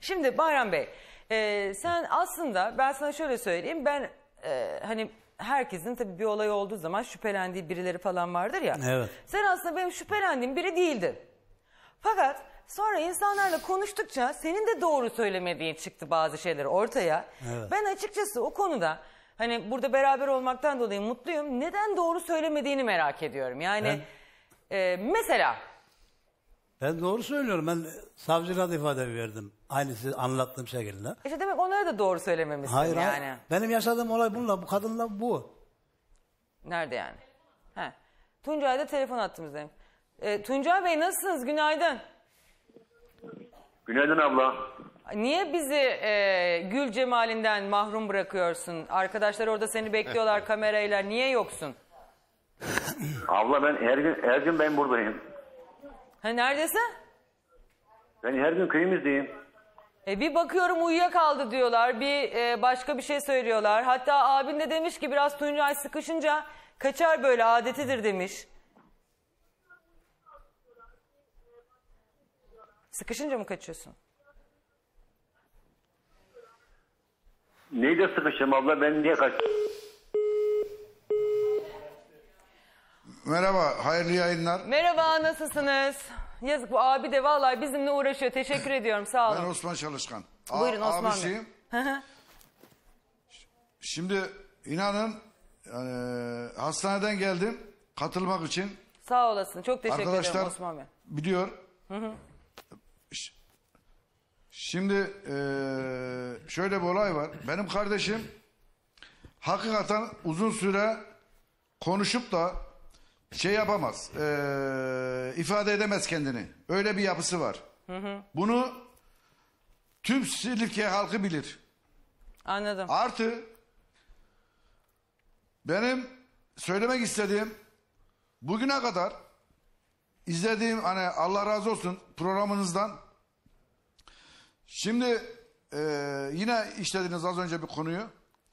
Şimdi Bayram Bey, sen aslında ben sana şöyle söyleyeyim. Ben hani herkesin tabii bir olay olduğu zaman şüphelendiği birileri falan vardır ya. Evet. Sen aslında benim şüphelendiğim biri değildin. Fakat sonra insanlarla konuştukça senin de doğru söylemediğin çıktı bazı şeyler ortaya. Evet. Ben açıkçası o konuda hani burada beraber olmaktan dolayı mutluyum. Neden doğru söylemediğini merak ediyorum. Yani mesela... Ben doğru söylüyorum. Ben savcılığa da ifade verdim. Aynısı anlattığım şekilde. İşte demek onlara da doğru söylememişsin Hayır, yani. hayır. Benim yaşadığım olay bununla, bu kadınla bu. Nerede yani? He. Tuncay'da telefon attığımızda. Tuncay Bey nasılsınız? Günaydın. Günaydın abla. Niye bizi gül cemalinden mahrum bırakıyorsun? Arkadaşlar orada seni bekliyorlar kamerayla. Niye yoksun? Abla ben her gün ben buradayım. Ha, neredesin? Ben her gün köyümüzdeyim. Bir bakıyorum uyuyakaldı diyorlar. Bir başka bir şey söylüyorlar. Hatta abin de demiş ki biraz Tuncay sıkışınca kaçar, böyle adetidir demiş. Sıkışınca mı kaçıyorsun? Neyde sıkışım abla, ben niye kaçtım? Merhaba, hayırlı yayınlar. Merhaba, nasılsınız? Yazık, bu abi de vallahi bizimle uğraşıyor. Teşekkür ediyorum, sağ olun. Ben Osman Çalışkan. Buyurun Osman Bey. Abisiyim. Şimdi inanın hastaneden geldim katılmak için. Sağ olasın, çok teşekkür ederim Arkadaşlar Osman Bey. biliyor. Şimdi şöyle bir olay var. Benim kardeşim hakikaten uzun süre konuşup da şey yapamaz. İfade edemez kendini. Öyle bir yapısı var. Bunu tüm Silifke halkı bilir. Anladım. Artı benim söylemek istediğim, bugüne kadar izlediğim, hani Allah razı olsun programınızdan. Şimdi yine işlediniz az önce bir konuyu.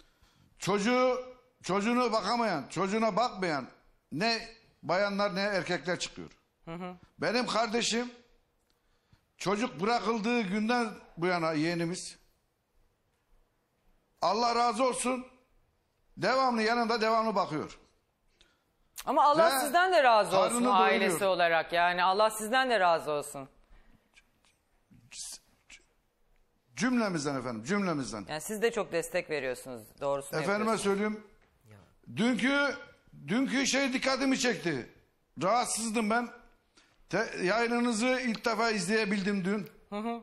Çocuğuna bakamayan, çocuğuna bakmayan ne bayanlar ne erkekler çıkıyor. Benim kardeşim çocuk bırakıldığı günden bu yana yeğenimiz, Allah razı olsun, devamlı yanında devamlı bakıyor. Ama Allah Ve sizden de razı olsun karnını ailesi doyuruyor. olarak. Yani Allah sizden de razı olsun. Cümlemizden efendim, cümlemizden. Yani siz de çok destek veriyorsunuz. Doğrusunu Efendime yapıyorsunuz. söyleyeyim. Dünkü şey dikkatimi çekti. Rahatsızdım ben. Yayınınızı ilk defa izleyebildim dün.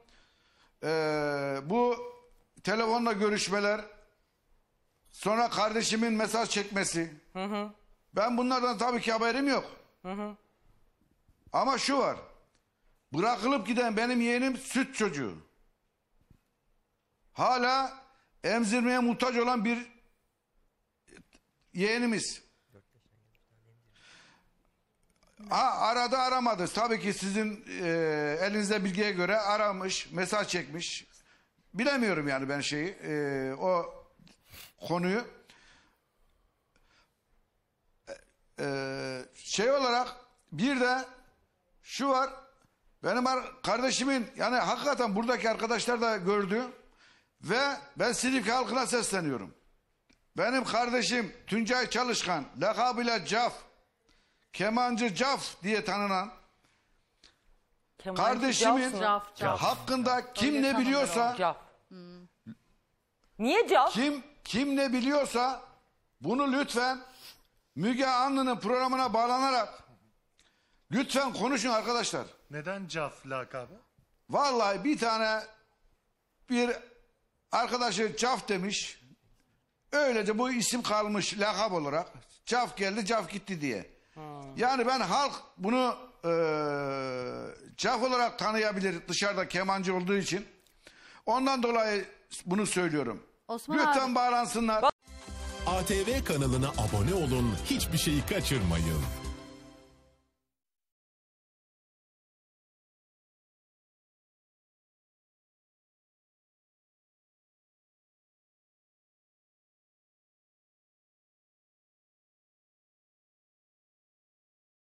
Bu telefonla görüşmeler, sonra kardeşimin mesaj çekmesi. Ben bunlardan tabii ki haberim yok. Ama şu var. Bırakılıp giden benim yeğenim süt çocuğu. Hala emzirmeye muhtaç olan bir yeğenimiz. Aradı aramadı. Tabii ki sizin elinizde bilgiye göre aramış, mesaj çekmiş. Bilemiyorum yani ben şeyi, o konuyu. Şey olarak bir de şu var. Benim kardeşimin, yani hakikaten buradaki arkadaşlar da gördü. Ve ben Silifke halkına sesleniyorum. Benim kardeşim Tuncay Çalışkan, lakabıyla Caf, kemancı Caf diye tanınan kardeşimin hakkında kim ne biliyorsa, Caf. Niye Caf? kim ne biliyorsa bunu lütfen Müge Anlı'nın programına bağlanarak lütfen konuşun arkadaşlar. Neden Caf lakabı? Vallahi bir arkadaşı Caf demiş. Öylece bu isim kalmış lakap olarak. Caf geldi, Caf gitti diye. Yani ben halk bunu Caf olarak tanıyabilir dışarıda kemancı olduğu için. Ondan dolayı bunu söylüyorum. Osman Lütfen abi. bağlansınlar. ATV kanalına abone olun, hiçbir şeyi kaçırmayın.